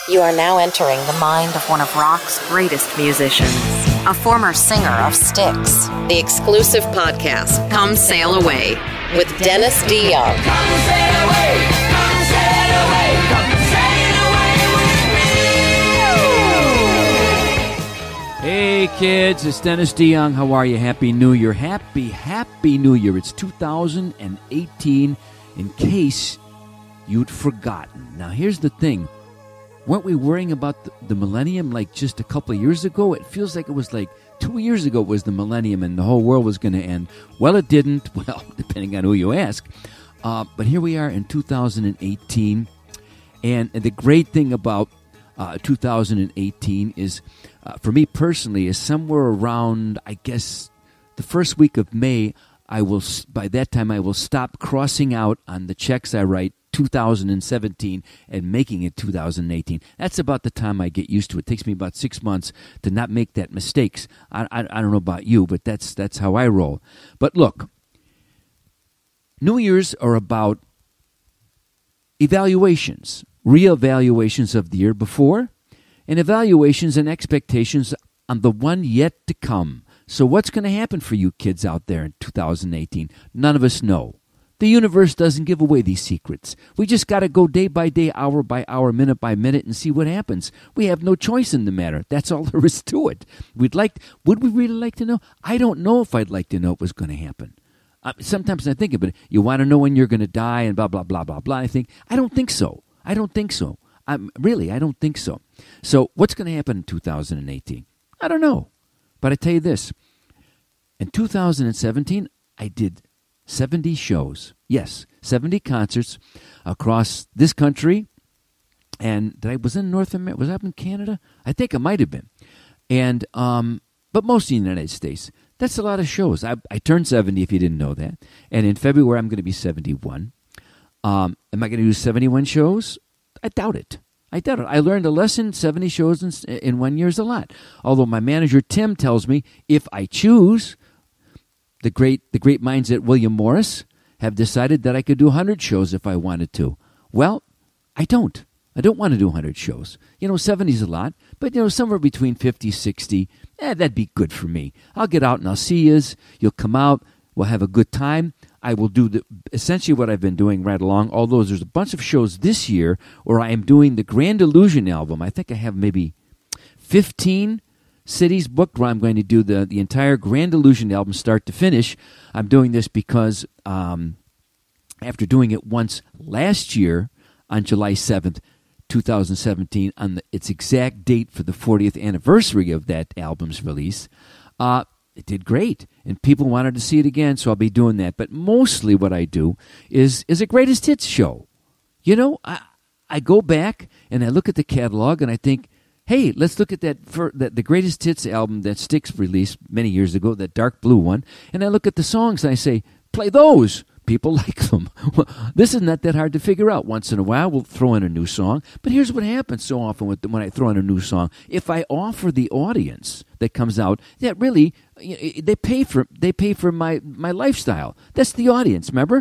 You are now entering the mind of one of rock's greatest musicians, a former singer of Styx. The exclusive podcast, Come Sail Away, with Dennis DeYoung. Come sail away, come sail away, come sail away with me. Hey kids, it's Dennis DeYoung. How are you? Happy New Year. Happy New Year. It's 2018, in case you'd forgotten. Now here's the thing. Weren't we worrying about the millennium like just a couple of years ago? It feels like it was like 2 years ago was the millennium and the whole world was going to end. Well, it didn't. Well, depending on who you ask. But here we are in 2018. And the great thing about 2018 is, for me personally, is somewhere around, I guess, the first week of May, by that time I will stop crossing out on the checks I write 2017 and making it 2018. That's about the time I get used to it. It takes me about 6 months to not make that mistakes. I don't know about you, but that's how I roll. But look, New Year's are about evaluations, reevaluations of the year before, and evaluations and expectations on the one yet to come. So what's going to happen for you kids out there in 2018? None of us know. The universe doesn't give away these secrets. We just got to go day by day, hour by hour, minute by minute, and see what happens. We have no choice in the matter. That's all there is to it. Would we really like to know? I don't know if I'd like to know what was going to happen. Sometimes I think of it. You want to know when you're going to die and blah, blah, blah, blah, blah. I don't think so. I don't think so. I don't think so. So what's going to happen in 2018? I don't know. But I tell you this. In 2017, I did 70 shows. Yes, 70 concerts across this country. And was in North America? Was I up in Canada? I think I might have been. And but mostly in the United States. That's a lot of shows. I turned 70, if you didn't know that. And in February, I'm going to be 71. Am I going to do 71 shows? I doubt it. I learned a lesson. 70 shows in 1 year is a lot. Although my manager, Tim, tells me if I choose, the great minds at William Morris have decided that I could do 100 shows if I wanted to. Well, I don't. I don't want to do 100 shows. 70 is a lot, but somewhere between 50, 60, that'd be good for me. I'll get out and I'll see yous. You'll come out. We'll have a good time. I will do essentially what I've been doing right along, although there's a bunch of shows this year where I am doing the Grand Illusion album. I think I have maybe 15 cities booked where I'm going to do the entire Grand Illusion album start to finish. I'm doing this because after doing it once last year on July 7th, 2017, on its exact date for the 40th anniversary of that album's release, it did great, and people wanted to see it again, so I'll be doing that. But mostly what I do is a greatest hits show. I go back and I look at the catalog and I think, hey, let's look at the greatest hits album that Styx released many years ago, that dark blue one, and I look at the songs and I say, play those. People like them. This is not that hard to figure out. Once in a while, we'll throw in a new song. But here's what happens so often when I throw in a new song. If I offer the audience that comes out that really they pay for my lifestyle. That's the audience. Remember,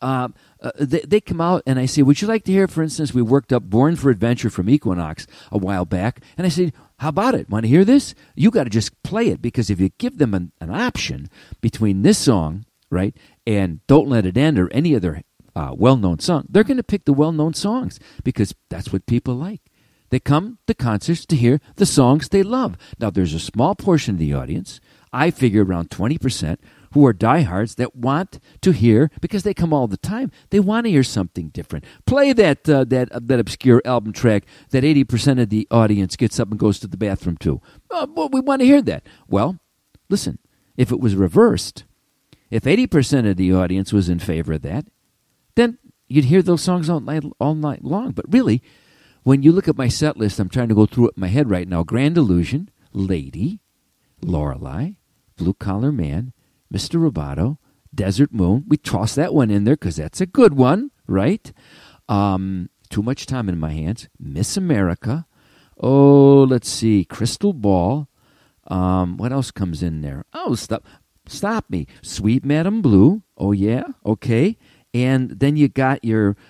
they come out and I say, would you like to hear? For instance, we worked up "Born for Adventure" from Equinox a while back, and I said, how about it? Want to hear this? You got to just play it, because if you give them an option between this song, right, and "Don't Let It End" or any other well-known song, they're going to pick the well-known songs because that's what people like. They come to concerts to hear the songs they love. Now, there's a small portion of the audience, I figure around 20%, who are diehards that want to hear, because they come all the time, they want to hear something different. Play that obscure album track that 80% of the audience gets up and goes to the bathroom to. Well, we want to hear that. Well, listen, if it was reversed, if 80% of the audience was in favor of that, then you'd hear those songs all night long. But really, when you look at my set list, I'm trying to go through it in my head right now. Grand Illusion, Lady, Lorelei, Blue Collar Man, Mr. Roboto, Desert Moon. We toss that one in there because that's a good one, right? Too Much Time in My Hands, Miss America. Oh, let's see, Crystal Ball. What else comes in there? Oh, Stop Me. Sweet Madam Blue. Oh, yeah. Okay. And then you got your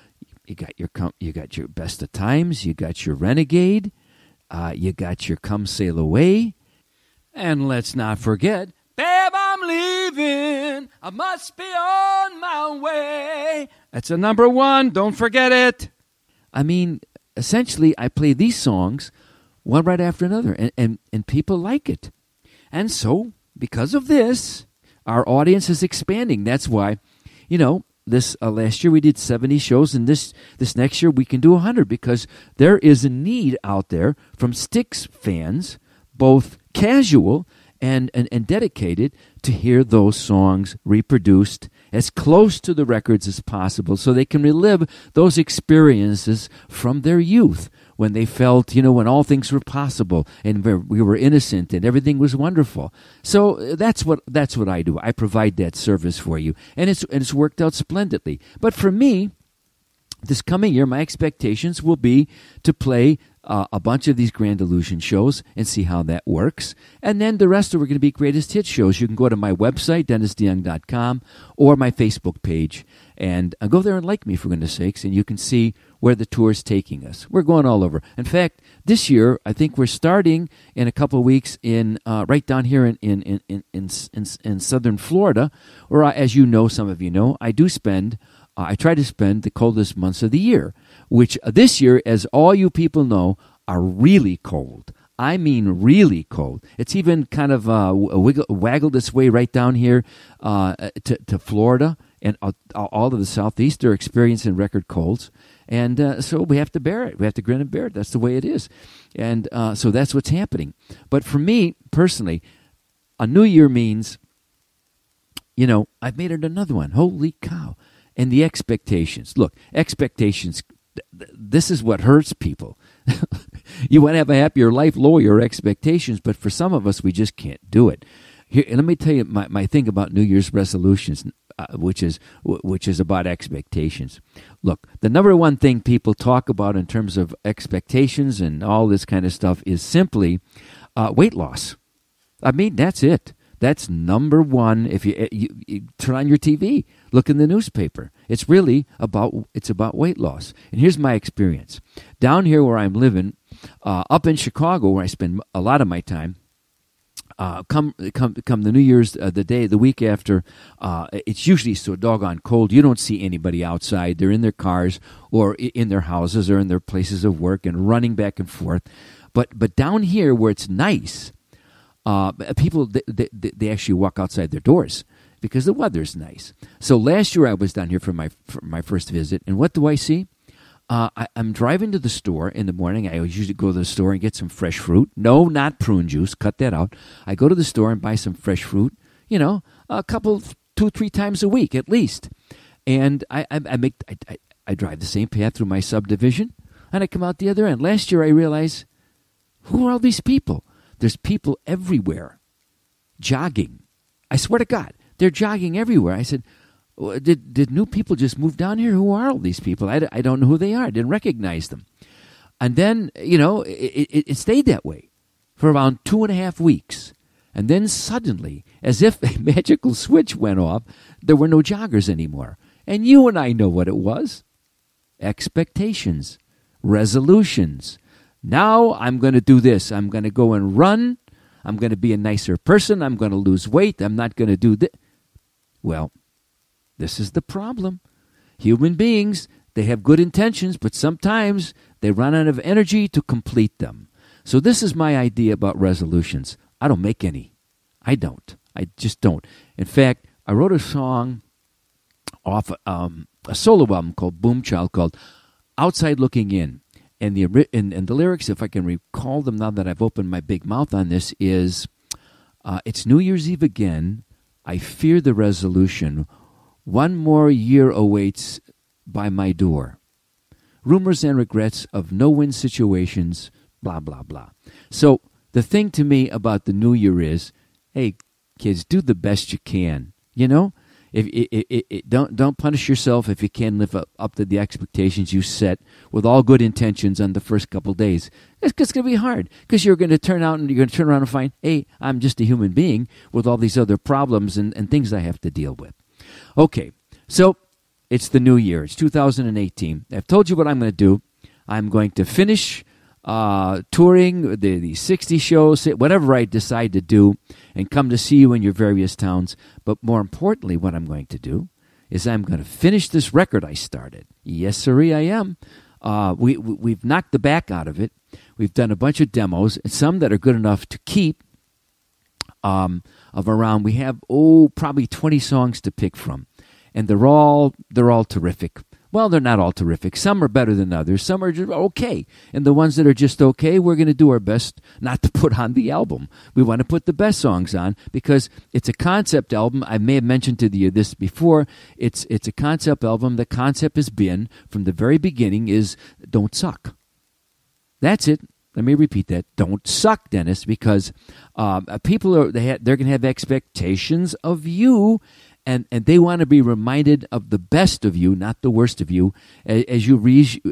You got your Best of Times. You got your Renegade. You got your Come Sail Away. And let's not forget, Babe, I'm leaving. I must be on my way. That's a number one. Don't forget it. I mean, essentially, I play these songs one right after another, and people like it. And so, because of this, our audience is expanding. That's why, this last year we did 70 shows, and this next year we can do 100, because there is a need out there from Styx fans, both casual and dedicated, to hear those songs reproduced as close to the records as possible so they can relive those experiences from their youth when they felt, when all things were possible and we were innocent and everything was wonderful. So that's what I do. I provide that service for you, and it's worked out splendidly. But for me, this coming year, my expectations will be to play a bunch of these Grand Illusion shows and see how that works. And then the rest are going to be greatest hit shows. You can go to my website, DennisDeYoung.com, or my Facebook page, and go there and like me, for goodness sakes, and you can see where the tour is taking us. We're going all over. In fact, this year, I think we're starting in a couple of weeks in right down here in southern Florida, where, as you know, some of you know, I try to spend the coldest months of the year, which this year, as all you people know, are really cold. I mean really cold. It's even kind of waggled its way right down here to Florida, and all of the Southeast are experiencing record colds. And so we have to bear it. We have to grin and bear it. That's the way it is. And so that's what's happening. But for me, personally, a new year means, I've made it another one. Holy cow. And the expectations. Look, expectations, this is what hurts people. You want to have a happier life, lower your expectations, but for some of us, we just can't do it. Here, and let me tell you my thing about New Year's resolutions, which is about expectations. Look, the number one thing people talk about in terms of expectations and all this kind of stuff is simply weight loss. I mean, that's it. That's number one. If you turn on your TV, look in the newspaper. It's about weight loss. And here's my experience. Down here where I'm living, up in Chicago, where I spend a lot of my time, come the New Year's, the week after, it's usually so doggone cold. You don't see anybody outside. They're in their cars or in their houses or in their places of work and running back and forth. But down here where it's nice, people, they actually walk outside their doors because the weather's nice. So last year I was down here for my first visit, and what do I see? I'm driving to the store in the morning. I always usually go to the store and get some fresh fruit. No, not prune juice. Cut that out. I go to the store and buy some fresh fruit, a couple, 2-3 times a week at least. And I drive the same path through my subdivision, and I come out the other end. Last year I realized, who are all these people? There's people everywhere jogging. I swear to God, they're jogging everywhere. I said, did new people just move down here? Who are all these people? I don't know who they are. I didn't recognize them. And then, it stayed that way for around 2.5 weeks. And then suddenly, as if a magical switch went off, there were no joggers anymore. And you and I know what it was. Expectations, resolutions. Now I'm going to do this. I'm going to go and run. I'm going to be a nicer person. I'm going to lose weight. I'm not going to do this. Well, this is the problem. Human beings, they have good intentions, but sometimes they run out of energy to complete them. So this is my idea about resolutions. I don't make any. I don't. I just don't. In fact, I wrote a song off a solo album called Boom Child called Outside Looking In. And the lyrics, if I can recall them now that I've opened my big mouth on this, is, it's New Year's Eve again. I fear the resolution. One more year awaits by my door. Rumors and regrets of no-win situations, blah, blah, blah. So the thing to me about the New Year is, hey, kids, do the best you can. Don't punish yourself if you can't live up to the expectations you set with all good intentions on the first couple of days. It's going to be hard because you're going to turn around and find, hey, I'm just a human being with all these other problems and things I have to deal with. Okay, so It's the new year. It's 2018. I've told you what I'm going to do. I'm going to finish touring the 60 shows, whatever I decide to do, and come to see you in your various towns. But more importantly, what I'm going to do is I'm going to finish this record I started. Yes, sirree, I am. We've knocked the back out of it. We've done a bunch of demos, and some that are good enough to keep. We have probably 20 songs to pick from, and they're all terrific. Well, they're not all terrific. Some are better than others. Some are just okay. And the ones that are just okay, we're going to do our best not to put on the album. We want to put the best songs on because it's a concept album. I may have mentioned to you this before. It's a concept album. The concept has been, from the very beginning, is don't suck. That's it. Let me repeat that. Don't suck, Dennis, because people they're going to have expectations of you. And they want to be reminded of the best of you, not the worst of you, as you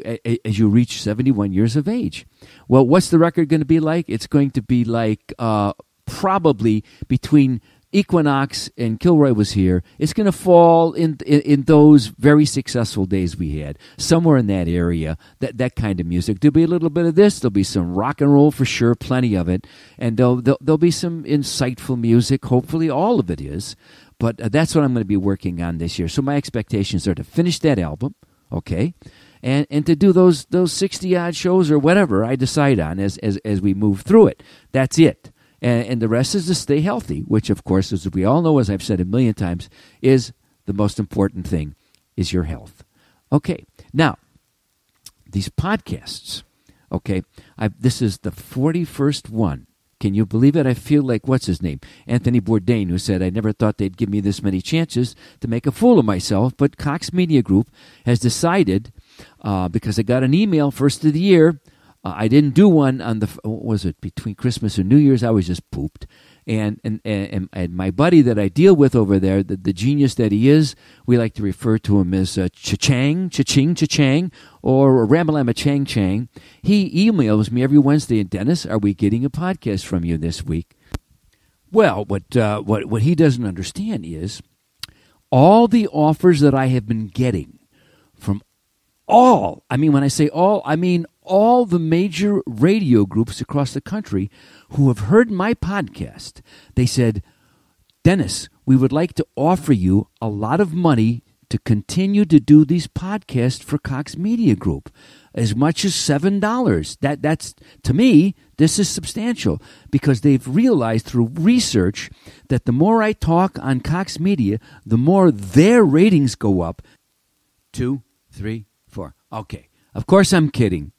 reach 71 years of age. Well, what's the record going to be like? It's going to be like probably between Equinox and Kilroy Was Here. It's going to fall in those very successful days we had, somewhere in that area, that kind of music. There'll be a little bit of this. There'll be some rock and roll for sure, plenty of it. And there'll be some insightful music. Hopefully all of it is. But that's what I'm going to be working on this year. So my expectations are to finish that album, okay, and to do those 60-odd shows or whatever I decide on as we move through it. That's it. And the rest is to stay healthy, which, of course, as we all know, as I've said a million times, is the most important thing, is your health. Okay, now, these podcasts, okay, this is the 41st one. Can you believe it? I feel like, what's his name? Anthony Bourdain, who said, I never thought they'd give me this many chances to make a fool of myself. But Cox Media Group has decided, because I got an email first of the year, I didn't do one on between Christmas and New Year's? I was just pooped. And my buddy that I deal with over there, the genius that he is, we like to refer to him as Cha-Chang, or Ramalama Chang Chang. He emails me every Wednesday, and Dennis, are we getting a podcast from you this week? Well, what he doesn't understand is all the offers that I have been getting from all, I mean, when I say all, I mean all the major radio groups across the country who have heard my podcast. They said, Dennis, we would like to offer you a lot of money to continue to do these podcasts for Cox Media Group, as much as $7. That's, to me, this is substantial, because they've realized through research that the more I talk on Cox Media, the more their ratings go up. 2, 3, 4. Okay. Of course I'm kidding.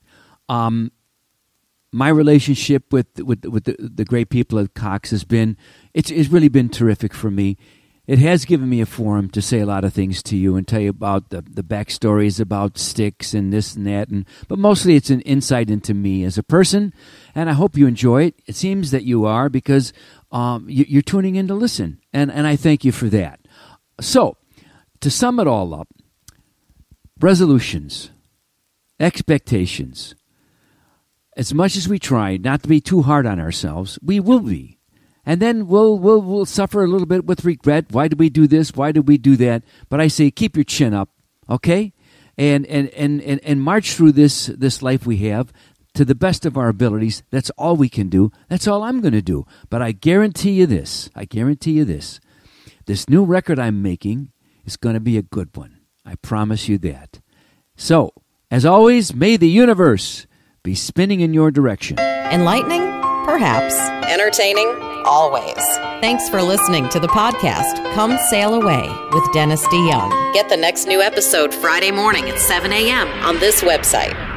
My relationship with the great people at Cox has been, it's really been terrific for me. It has given me a forum to say a lot of things to you and tell you about the backstories about Styx and this and that. But mostly it's an insight into me as a person, and I hope you enjoy it. It seems that you are, because you're tuning in to listen, and I thank you for that. So, to sum it all up, resolutions, expectations. As much as we try not to be too hard on ourselves, we will be. And then we'll suffer a little bit with regret. Why did we do this? Why did we do that? But I say, keep your chin up, okay? And march through this life we have to the best of our abilities. That's all we can do. That's all I'm going to do. But I guarantee you this. This new record I'm making is going to be a good one. I promise you that. So, as always, may the universe be spinning in your direction. Enlightening? Perhaps. Entertaining? Always. Thanks for listening to the podcast, Come Sail Away with Dennis DeYoung. Get the next new episode Friday morning at 7 a.m. on this website.